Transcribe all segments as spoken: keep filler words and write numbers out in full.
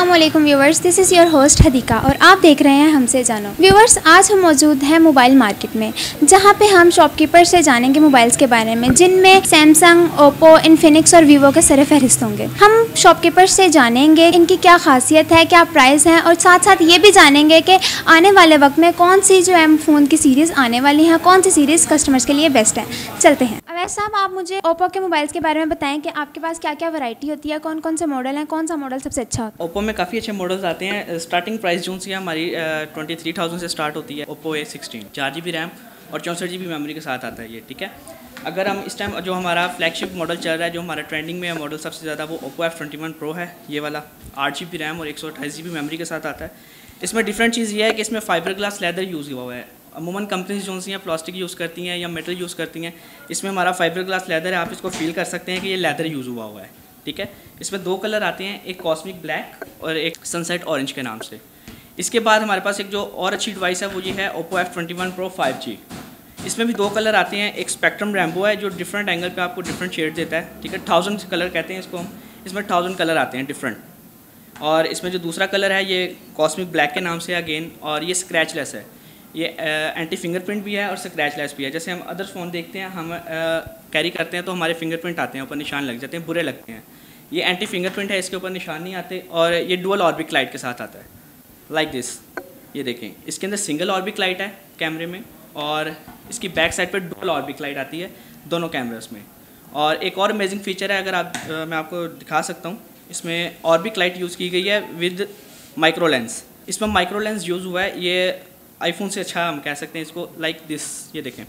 अस्सलामुअलैकुम viewers, this is your host Hadiqa और आप देख रहे हैं हमसे जानो। व्यूवर्स, आज हम मौजूद हैं मोबाइल मार्केट में, जहां पे हम शॉपकीपर से जानेंगे मोबाइल्स के बारे में, जिनमें सैमसंग, ओप्पो, इन्फिनिक्स और वीवो के सर फहरिस्त होंगे। हम शॉपकीपर से जानेंगे इनकी क्या खासियत है, क्या प्राइस है, और साथ साथ ये भी जानेंगे कि आने वाले वक्त में कौन सी जो एम फ़ोन की सीरीज़ आने वाली है, कौन सी सीरीज़ कस्टमर्स के लिए बेस्ट है। चलते हैं। अवैस साहब, आप मुझे ओप्पो के मोबाइल्स के बारे में बताएं कि आपके पास क्या क्या वैरायटी होती है, कौन कौन से मॉडल हैं, कौन सा मॉडल सबसे अच्छा होता है। ओप्पो में काफ़ी अच्छे मॉडल्स आते हैं। स्टार्टिंग प्राइस जो सी हमारी ट्वेंटी थ्री थाउजेंड से स्टार्ट होती है। ओप्पो ए सिक्सटीन चार जी बी रैम और चौंसठ जी बी मेमोरी के साथ आता है ये, ठीक है। अगर हम इस टाइम जो हमारा फ्लैगशिप मॉडल चल रहा है, जो हमारा ट्रेंडिंग में है मॉडल सबसे ज़्यादा, वो Oppo F twenty one pro है। ये वाला आठ जी बी रैम और एक सौ अट्ठाईस जी बी मेमोरी के साथ आता है। इसमें डिफरेंट चीज़ ये है कि इसमें फाइबर ग्लास लेदर यूज़ हुआ हुआ है। अमूमन कंपनीज जो सी हैं प्लास्टिक यूज़ करती हैं या मेटल यूज़ करती हैं, इसमें हमारा फाइबर ग्लास लेदर है। आप इसको फील कर सकते हैं कि ये लेदर यूज़ हुआ हुआ है, ठीक है। इसमें दो कलर आते हैं, एक कॉस्मिक ब्लैक और एक सनसेट ऑरेंज के नाम से। इसके बाद हमारे पास एक जो और अच्छी डिवाइस है वो ये है Oppo F twenty one pro five G. इसमें भी दो कलर आते हैं, एक स्पेक्ट्रम रैम्बो है जो डिफरेंट एंगल पे आपको डिफरेंट शेड देता है, ठीक है। थाउजेंड कलर कहते हैं इसको हम। इसमें थाउजेंड कलर आते हैं डिफरेंट। और इसमें जो दूसरा कलर है ये कॉस्मिक ब्लैक के नाम से अगेन, और ये स्क्रैचलेस है। ये एंटी फिंगरप्रिंट भी है और स्क्रैचलेस भी है। जैसे हम अदर फ़ोन देखते हैं, हम कैरी करते हैं तो हमारे फिंगरप्रिंट आते हैं, ऊपर निशान लग जाते हैं, बुरे लगते हैं। ये एंटी फिंगरप्रिंट है, इसके ऊपर निशान नहीं आते। और ये डुअल ऑर्बिट लाइट के साथ आता है, लाइक दिस। ये देखें, इसके अंदर सिंगल ऑर्बिट लाइट है कैमरे में, और इसकी बैक साइड पर डुअल ऑर्बिट लाइट आती है दोनों कैमरास में। और एक और अमेजिंग फीचर है, अगर आप आ, मैं आपको दिखा सकता हूँ। इसमें ऑर्बिट लाइट यूज़ की गई है विद माइक्रो लेंस। इसमें माइक्रो लेंस यूज़ हुआ है, ये आईफोन से अच्छा हम कह सकते हैं इसको, लाइक दिस। ये देखें,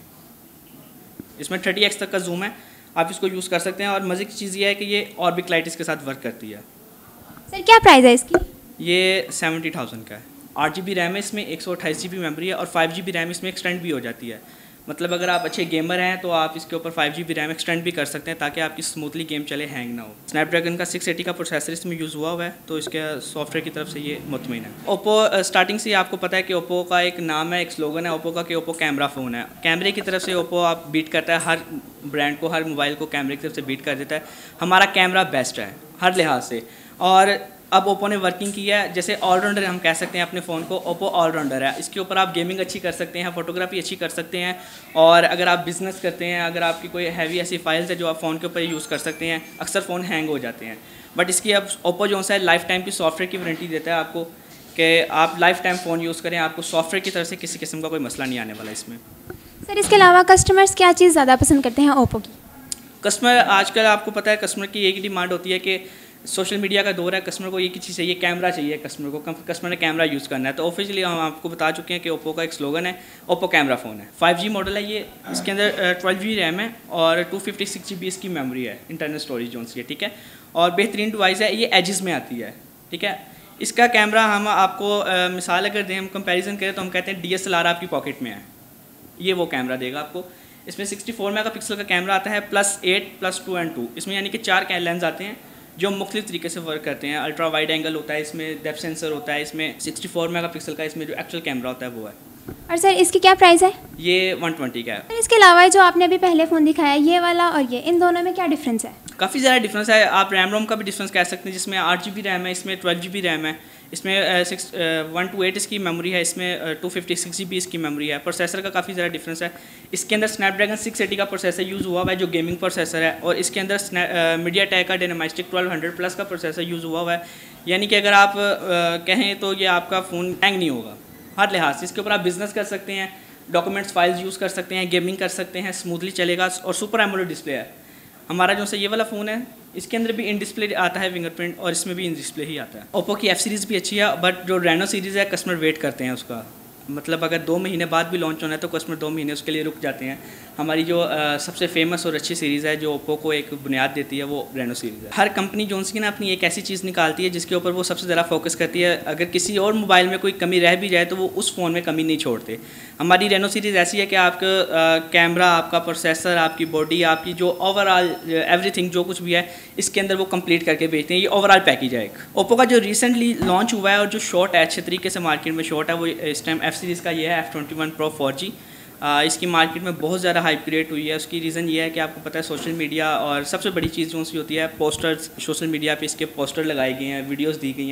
इसमें थर्टी एक्स तक का जूम है, आप इसको यूज़ कर सकते हैं। और मज़े की चीज़ ये है कि ये ऑर्बिट लाइट इसके साथ वर्क करती है। सर, क्या प्राइस है इसकी? ये सेवेंटी थाउजेंड का है। आठ जी बी रैम है इसमें, एक सौ अट्ठाईस जी बी मेमोरी है, और फाइव जी बी रैम इसमें एक्सटेंड भी हो जाती है। मतलब अगर आप अच्छे गेमर हैं तो आप इसके ऊपर five G B RAM extend भी कर सकते हैं, ताकि आपकी स्मूथली गेम चले, हैंग ना हो। स्नैपड्रैगन का सिक्स एटी का प्रोसेसर इसमें यूज़ हुआ हुआ है, तो इसके सॉफ्टवेयर की तरफ से ये मुतमिन है। ओप्पो स्टार्टिंग से आपको पता है कि ओप्पो का एक नाम है, एक स्लोगन है ओप्पो का कि ओप्पो कैमरा फ़ोन है। कैमरे की तरफ से ओप्पो आप बीट करता है, हर ब्रांड को, हर मोबाइल को कैमरे की तरफ से बीट कर देता है। हमारा कैमरा बेस्ट है हर लिहाज से। और अब ओप्पो ने वर्किंग की है, जैसे ऑलराउंडर हम कह सकते हैं अपने फ़ोन को। ओप्पो ऑलराउंडर है, इसके ऊपर आप गेमिंग अच्छी कर सकते हैं, फोटोग्राफी अच्छी कर सकते हैं, और अगर आप बिज़नेस करते हैं, अगर आपकी कोई हैवी ऐसी फाइल्स है जो आप फ़ोन के ऊपर यूज़ कर सकते हैं। अक्सर फ़ोन हैंग हो जाते हैं, बट इसकी अब ओप्पो जो है लाइफ टाइम की सॉफ्टवेयर की वारंटी देता है आपको, कि आप लाइफ टाइम फ़ोन यूज़ करें, आपको सॉफ्टवेयर की तरफ से किसी किस्म का कोई मसला नहीं आने वाला इसमें। सर, इसके अलावा कस्टमर्स क्या चीज़ ज़्यादा पसंद करते हैं ओप्पो की? कस्टमर आजकल आपको पता है कस्टमर की एक ही डिमांड होती है कि सोशल मीडिया का दौर है, कस्टमर को एक ही चीज़ चाहिए, कैमरा चाहिए कस्टमर को। कस्टमर ने कैमरा यूज़ करना है, तो ऑफिशियली हम आपको बता चुके हैं कि ओप्पो का एक स्लोगन है, ओप्पो कैमरा फ़ोन है। फाइव जी मॉडल है ये, इसके अंदर ट्वेल्व जी बी रैम है और two fifty six G B इसकी मेमोरी है, इंटरनल स्टोरेज जो सी है, ठीक है। और बेहतरीन डिवाइस है, ये एजिस में आती है, ठीक है। इसका कैमरा हम आपको आ, मिसाल अगर दें, हम कंपेरिजन करें तो हम कहते हैं डी एस एल आर आपकी पॉकेट में है, ये वो कैमरा देगा आपको। इसमें सिक्सटी फोर मेगा पिक्सल का कैमरा आता है, plus eight plus two and two. इसमें यानी कि चार लेंस आते हैं जो मुख्तलिफ तरीके से वर्क करते हैं। अल्ट्रा वाइड एंगल होता है इसमें, डेप्थ सेंसर होता है इसमें, सिक्सटी फोर मेगा पिक्सल का इसमें जो एक्चुअल कैमरा होता है वो है। और सर, इसकी क्या प्राइस है? ये वन ट्वेंटी का है। इसके अलावा जो आपने अभी पहले फ़ोन दिखाया, ये वाला और ये, इन दोनों में क्या डिफरेंस है? काफ़ी ज़्यादा डिफरेंस है। आप रैम रोम का भी डिफरेंस कह सकते हैं, जिसमें आठ जी बी रैम है, इसमें ट्वेल्व जी बी रैम है, इसमें सिक्स वन टू एट इसकी मेमोरी है, इसमें two fifty six G B इसकी मेमोरी है। प्रोसेसर का काफ़ी ज़्यादा डिफरेंस है। इसके अंदर स्नैपड्रैगन सिक्स एटी का प्रोसेसर यूज़ हुआ हुआ है, जो गेमिंग प्रोसेसर है, और इसके अंदर मीडिया टेक का डायनामिस्टिक ट्वेल्व हंड्रेड प्लस का प्रोसेसर यूज़ हुआ हुआ है। यानी कि अगर आप uh, कहें तो ये आपका फ़ोन हैंग नहीं होगा हर लिहाज से। इसके ऊपर आप बिज़नेस कर सकते हैं, डॉक्यूमेंट्स फाइल्स यूज़ कर सकते हैं, गेमिंग कर सकते हैं, स्मूथली चलेगा। और सुपर एमोलेड डिस्प्ले है हमारा जो से ये वाला फ़ोन है। इसके अंदर भी इन डिस्प्ले आता है फिंगरप्रिंट, और इसमें भी इन डिस्प्ले ही आता है। ओप्पो की एफ सीरीज़ भी अच्छी है, बट जो रेनो सीरीज़ है कस्टमर वेट करते हैं उसका। मतलब अगर दो महीने बाद भी लॉन्च होना है तो कस्टमर दो महीने उसके लिए रुक जाते हैं। हमारी जो आ, सबसे फेमस और अच्छी सीरीज़ है जो ओप्पो को एक बुनियाद देती है, वो रेनो सीरीज़ है। हर कंपनी जो सी ना अपनी एक ऐसी चीज़ निकालती है जिसके ऊपर वो सबसे ज़्यादा फोकस करती है। अगर किसी और मोबाइल में कोई कमी रह भी जाए तो वो उस फ़ोन में कमी नहीं छोड़ते। हमारी रेनो सीरीज़ ऐसी है कि आपका कैमरा, आपका प्रोसेसर, आपकी बॉडी, आपकी जो ओवरऑल एवरीथिंग जो कुछ भी है इसके अंदर वो कंप्लीट करके भेजते हैं। ये ओवरऑल पैकेज है एक। ओप्पो का जो रिसेंटली लॉन्च हुआ है और जो शॉट है अच्छे तरीके से मार्केट में शॉट है, वो इस टाइम एफ सीरीज़ का ये है, F twenty one pro four G. आ, इसकी मार्केट में बहुत ज़्यादा हाइप क्रिएट हुई है। उसकी रीज़न ये है कि आपको पता है सोशल मीडिया, और सबसे बड़ी चीज़ जो सी होती है पोस्टर्स, सोशल मीडिया पे इसके पोस्टर लगाए गए हैं, वीडियोस दी गई हैं,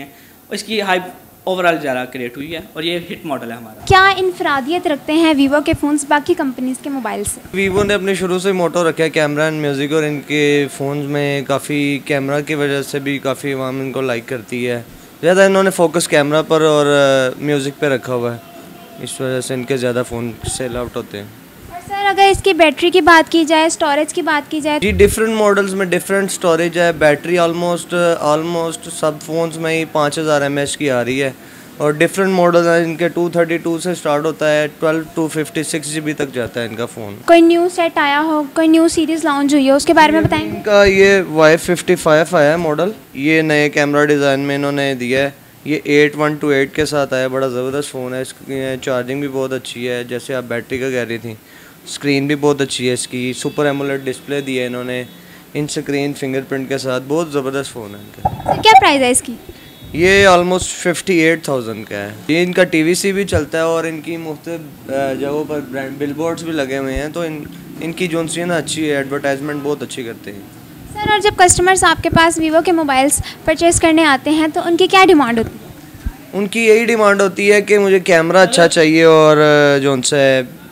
इसकी हाइप ओवरऑल ज़्यादा क्रिएट हुई है और ये हिट मॉडल है हमारा। क्या इनफरादियत रखते हैं वीवो के फ़ोन्स बाकी कंपनीज़ के मोबाइल से? वीवो ने अपने शुरू से मोटो रखा है कैमरा एंड म्यूज़िक, और इनके फ़ोन्स में काफ़ी कैमरा की वजह से भी काफ़ी आवाम इनको लाइक करती है। ज़्यादा इन्होंने फोकस कैमरा पर और म्यूज़िक पे रखा हुआ है, इस वजह से इनके ज़्यादा फ़ोन सेल आउट होते हैं। और सर अगर इसकी बैटरी की बात की जाए, स्टोरेज की बात की जाए? जी डिफरेंट मॉडल्स में डिफरेंट स्टोरेज है। बैटरी ऑलमोस्ट ऑलमोस्ट सब फ़ोन्स में ही पाँच हज़ार एम एच की आ रही है, और डिफरेंट मॉडल हैं इनके टू थर्टी टू से स्टार्ट होता है, twelve two fifty six G B तक जाता है इनका फ़ोन। कोई न्यू सेट आया हो, कोई न्यू सीरीज़ लॉन्च हुई हो, उसके बारे में बताएंगे? इनका ये वाई फिफ्टी फाइव आया है मॉडल, ये नए कैमरा डिज़ाइन में इन्होंने दिया है। ये एट वन टू एट के साथ आया, बड़ा ज़बरदस्त फ़ोन है। इसकी चार्जिंग भी बहुत अच्छी है, जैसे आप बैटरी का कह रही थी। स्क्रीन भी बहुत अच्छी है इसकी, सुपर एमोलेड डिस्प्ले दी है इन्होंने इन स्क्रीन फिंगरप्रिंट के साथ। बहुत ज़बरदस्त फ़ोन है इनका। सर क्या प्राइस है इसकी? ये ऑलमोस्ट फिफ्टी एट थाउजेंड का है। ये इनका टी वी सी भी चलता है और इनकी मुख्तलिफ जगहों पर ब्रांड बिलबोर्ड्स भी लगे हुए हैं, तो इन इनकी जो सी है ना अच्छी है, एडवर्टाइजमेंट बहुत अच्छी करते हैं। सर और जब कस्टमर्स आपके पास वीवो के मोबाइल्स परचेज़ करने आते हैं तो उनकी क्या डिमांड होती है? उनकी यही डिमांड होती है कि मुझे कैमरा अच्छा चाहिए और जो उनसे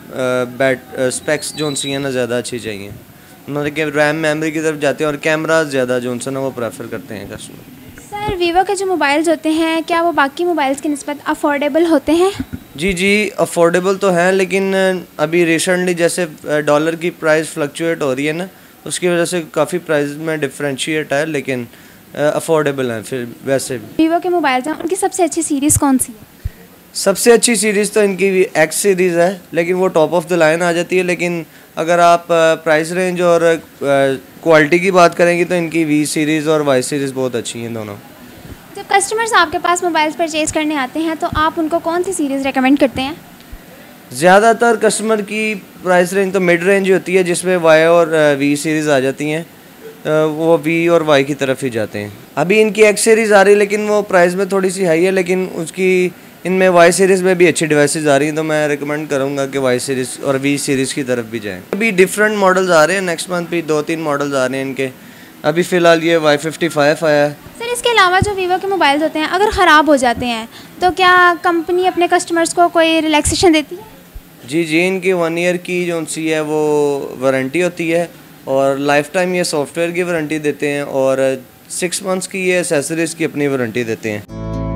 बैट स्पेक्स जो सी है ना ज़्यादा अच्छी चाहिए। उन्होंने कि रैम मेमोरी की तरफ जाते हैं और कैमरा ज़्यादा जो उनसे ना वो प्रेफर करते हैं कस्टमर। सर वीवो के जो मोबाइल्स होते हैं क्या वो बाकी मोबाइल्स की निस्बत अफोर्डेबल होते हैं? जी जी अफोर्डेबल तो हैं, लेकिन अभी रिसेंटली जैसे डॉलर की प्राइस फ्लक्चुएट हो रही है ना, उसकी वजह से काफ़ी प्राइस में डिफरेंशिएट है, लेकिन अफोर्डेबल हैं फिर वैसे भी। वीवो के मोबाइल्स हैं, उनकी सबसे अच्छी सीरीज़ कौन सी है? सबसे अच्छी सीरीज़ तो इनकी एक्स सीरीज़ है, लेकिन वो टॉप ऑफ द लाइन आ जाती है। लेकिन अगर आप प्राइस रेंज और क्वालिटी की बात करेंगे तो इनकी वी सीरीज़ और वाई सीरीज़ बहुत अच्छी हैं दोनों। जब कस्टमर्स आपके पास मोबाइल्स परचेज़ करने आते हैं तो आप उनको कौन सी सीरीज़ रेकमेंड करते हैं? ज़्यादातर कस्टमर की प्राइस रेंज तो मिड रेंज होती है, जिसमें वाई और वी सीरीज़ आ जाती हैं, वो वी और वाई की तरफ ही जाते हैं। अभी इनकी एक्स सीरीज़ आ रही है, लेकिन वो प्राइस में थोड़ी सी हाई है, लेकिन उसकी इनमें वाई सीरीज़ में भी अच्छी डिवाइसेस आ रही हैं, तो मैं रिकमेंड करूँगा कि वाई सीरीज़ और वी सीरीज़ की तरफ भी जाएँ। अभी डिफरेंट मॉडल्स आ रहे हैं, नेक्स्ट मंथ भी दो तीन मॉडल्स आ रहे हैं इनके। अभी फ़िलहाल ये वाई फिफ्टी फाइव आया है। सर इसके अलावा जो वीवो के मोबाइल्स होते हैं अगर ख़राब हो जाते हैं तो क्या कंपनी अपने कस्टमर्स को कोई रिलैक्सेशन देती है? जी जी इनकी वन ईयर की जो सी है वो वारंटी होती है, और लाइफ टाइम ये सॉफ्टवेयर की वारंटी देते हैं, और सिक्स मंथ्स की ये एसेसरीज़ की अपनी वारंटी देते हैं।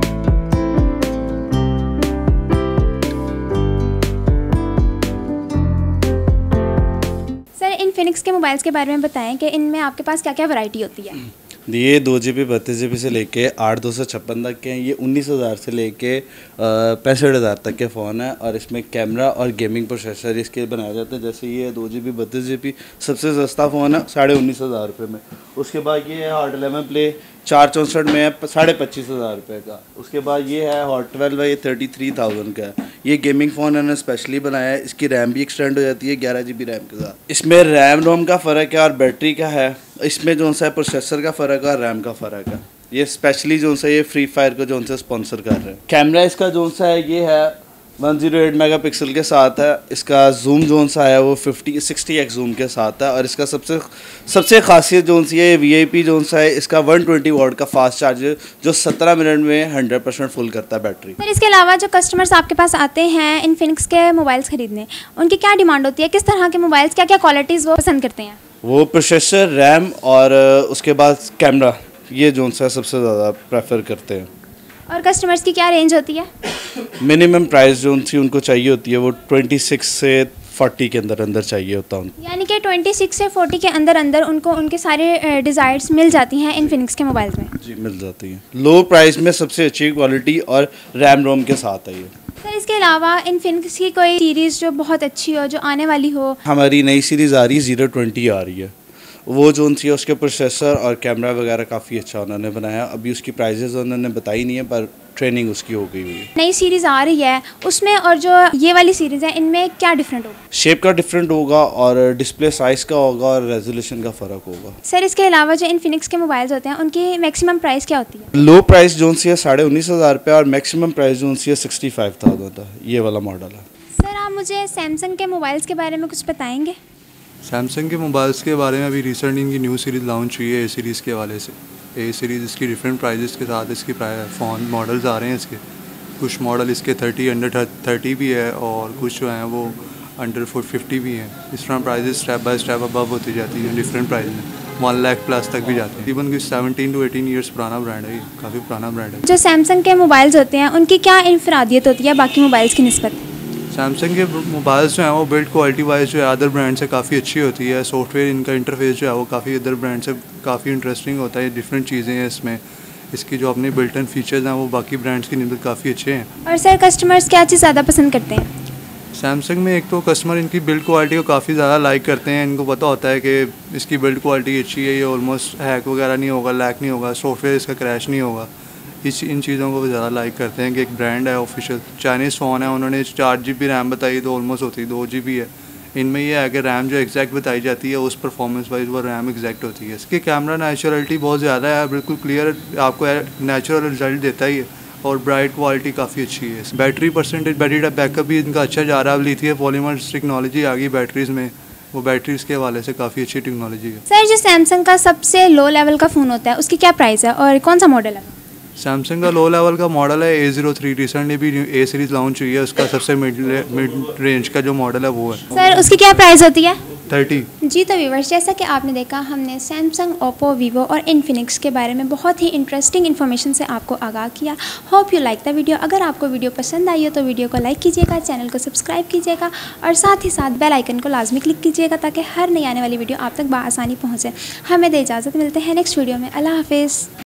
इनफिनिक्स के मोबाइल्स के बारे में बताएं कि इनमें आपके पास क्या क्या वैरायटी होती है? ये दो जी बी बत्तीस जी बी से लेके आठ दो सौ छप्पन तक के हैं। ये उन्नीस हज़ार से लेके पैंसठ हज़ार तक के फ़ोन है, और इसमें कैमरा और गेमिंग प्रोसेसर इसके बनाए जाते हैं। जैसे ये दो जी बी बत्तीस जी बी सबसे सस्ता फ़ोन है साढ़े उन्नीस हज़ार रुपये में। उसके बाद ये है हॉट इलेवन प्ले चार चौंसठ में है साढ़े पच्चीस हज़ार रुपये का। उसके बाद ये है हॉट ट्वेल्व है, ये थर्टी थ्री थाउजेंड का है। ये गेमिंग फ़ोन इन्होंने स्पेशली बनाया है, इसकी रैम भी एक्सटेंड हो जाती है ग्यारह जी बी रैम के साथ। इसमें रैम रोम का फ़र्क है और बैटरी का है। इसमें जो सा है प्रोसेसर का फ़र्क है और रैम का फ़र्क है। ये स्पेशली जो सा ये फ्री फायर को जो सा स्पॉन्सर कर रहे हैं। कैमरा इसका जो सा है ये है वन ज़ीरो एट मेगापिक्सल के साथ है। इसका जूम जोन सा है वो फिफ्टी सिक्सटी एक्स जूम के साथ है, और इसका सबसे सबसे खासियत जोन सी है वी आई पी जोन सा है, इसका वन ट्वेंटी वॉट का फास्ट चार्जर जो सत्रह मिनट में हंड्रेड परसेंट फुल करता है बैटरी। सर इसके अलावा जो कस्टमर्स आपके पास आते हैं इनफिनिक्स के मोबाइल्स खरीदने, उनकी क्या डिमांड होती है? किस तरह के मोबाइल्स, क्या क्या क्वालिटीज़ वो पसंद करते हैं? वो प्रोसेसर, रैम और उसके बाद कैमरा, ये जोन सा सबसे ज़्यादा प्रेफर करते हैं। और कस्टमर्स की क्या रेंज होती है? मिनिमम प्राइस जो उनकी उनको चाहिए होती है वो ट्वेंटी सिक्स से फोर्टी के अंदर अंदर चाहिए होता है उनको। यानी कि ट्वेंटी सिक्स से फोर्टी के अंदर अंदर उनको उनके सारे डिज़ायर्स मिल जाती हैं इनफिनिक्स के मोबाइल्स में? जी मिल जाती हैं। लो प्राइस में सबसे अच्छी क्वालिटी और रैम रोम के साथ है ये। सर इसके अलावा इनफिनिक्स की कोई सीरीज़ जो बहुत अच्छी हो, जो आने वाली हो? हमारी नई सीरीज़ आ रही है ज़ीरो ट्वेंटी आ रही है। वो जो उनकी उसके प्रोसेसर और कैमरा वगैरह काफ़ी अच्छा उन्होंने बनाया। अभी उसकी प्राइजेज़ उन्होंने बताई नहीं है, पर ट्रेनिंग उसकी हो गई हुई है। नई सीरीज़ आ रही है उसमें, और जो ये वाली सीरीज़ है इनमें क्या डिफरेंट होगा? शेप का डिफरेंट होगा और डिस्प्ले साइज़ का होगा और रेजोल्यूशन का फ़र्क होगा। सर इसके अलावा जो इनफिनिक्स के मोबाइल्स होते हैं उनकी मैक्सिमम प्राइस क्या होती है? लो प्राइस जोन सी है साढ़े उन्नीस हज़ार रुपये और मैक्सिमम प्राइस जोन सी है सिक्सटी फाइव थाउजेंड है। ये वाला मॉडल है। सर आप मुझे सैमसंग के मोबाइल्स के बारे में कुछ बताएंगे? सैमसंग के मोबाइल्स के बारे में अभी रिसेंट इनकी न्यू सीरीज़ लॉन्च हुई है ए सीरीज़ के हवाले से। ए सीरीज़ इसकी डिफरेंट प्राइजेस के साथ इसकी फ़ोन मॉडल्स आ रहे हैं इसके। कुछ मॉडल इसके थर्टी अंडर थर्टी भी है और कुछ जो हैं वो अंडर फोर फिफ्टी भी हैं। इस तरह prices step by step above होती जाती हैं डिफरेंट प्राइस में, वन लाख प्लस तक भी जाते हैं। इवन कि सेवनटीन टू एटीन ईयर्स पुराना ब्रांड है, ये काफ़ी पुराना ब्रांड है। जो सैमसंग के मोबाइल्स होते हैं उनकी क्या इनफरादियत होती है बाकी मोबाइल्स की निस्बत? सैमसंग के मोबाइल्स जो हैं वो बिल्ड क्वालिटी वाइज जो है अदर ब्रांड से काफ़ी अच्छी होती है। सॉफ्टवेयर इनका इंटरफेस जो है वो काफ़ी अदर ब्रांड से काफ़ी इंटरेस्टिंग होता है। डिफरेंट चीज़ें हैं इसमें, इसकी जो अपने बिल्ट इन फीचर्स हैं वो बाकी ब्रांड्स की निस्बत काफ़ी अच्छे हैं। और सर कस्टमर्स क्या चीज़ ज़्यादा पसंद करते हैं? सैमसंग में एक तो कस्टमर इनकी बिल्ड क्वालिटी को काफ़ी ज़्यादा लाइक करते हैं। इनको पता होता है कि इसकी बिल्ड क्वालिटी अच्छी है, ये ऑलमोस्ट हैक वगैरह नहीं होगा, लैक नहीं होगा, सॉफ्टवेयर इसका क्रैश नहीं होगा। इस इन चीज़ों को ज़्यादा लाइक करते हैं कि एक ब्रांड है ऑफिशियल। चाइनीज़ फ़ोन है, उन्होंने चार जी बी रैम बताई तो ऑलमोस्ट होती है दो जी बी है। इनमें यह है कि रैम जो एग्जैक्ट बताई जाती है उस परफॉर्मेंस वाइज वो रैम एग्जैक्ट होती है। इसकी कैमरा नेचुरलिटी बहुत ज़्यादा है, बिल्कुल क्लियर आपको नेचुरल रिजल्ट देता ही है और ब्राइट क्वालिटी काफ़ी अच्छी है। बैटरी परसेंटेज, बैटरी बैकअप भी इनका अच्छा जा रहा है। अब लिथियम पॉलीमर टेक्नोलॉजी आ गई बैटरीज में, वो बैटरीज के हवाले से काफ़ी अच्छी टेक्नोलॉजी है। सर जो सैमसंग का सबसे लो लेवल का फ़ोन होता है उसकी क्या प्राइस है और कौन सा मॉडल है? सैमसंग का लो लेवल का मॉडल है ए ज़ीरो थ्री। रिसेंटली भी ए सीरीज़ लॉन्च हुई है, उसका सबसे मिड मिड रेंज का जो मॉडल है वो है। सर उसकी क्या प्राइस होती है? थर्टी। जी तो व्यूवर्स, जैसा कि आपने देखा हमने सैमसंग, ओप्पो, वीवो और इन्फिनिक्स के बारे में बहुत ही इंटरेस्टिंग इन्फॉर्मेशन से आपको आगाह किया। Hope you like the video. अगर आपको वीडियो पसंद आई हो तो वीडियो को लाइक कीजिएगा, चैनल को सब्सक्राइब कीजिएगा और साथ ही साथ बेल आइकन को लाजमी क्लिक कीजिएगा ताकि हर नई आने वाली वीडियो आप तक बआसानी पहुँचे। हमें दे इजाज़त, मिलते हैं नेक्स्ट वीडियो में। अल्लाह हाफिज़।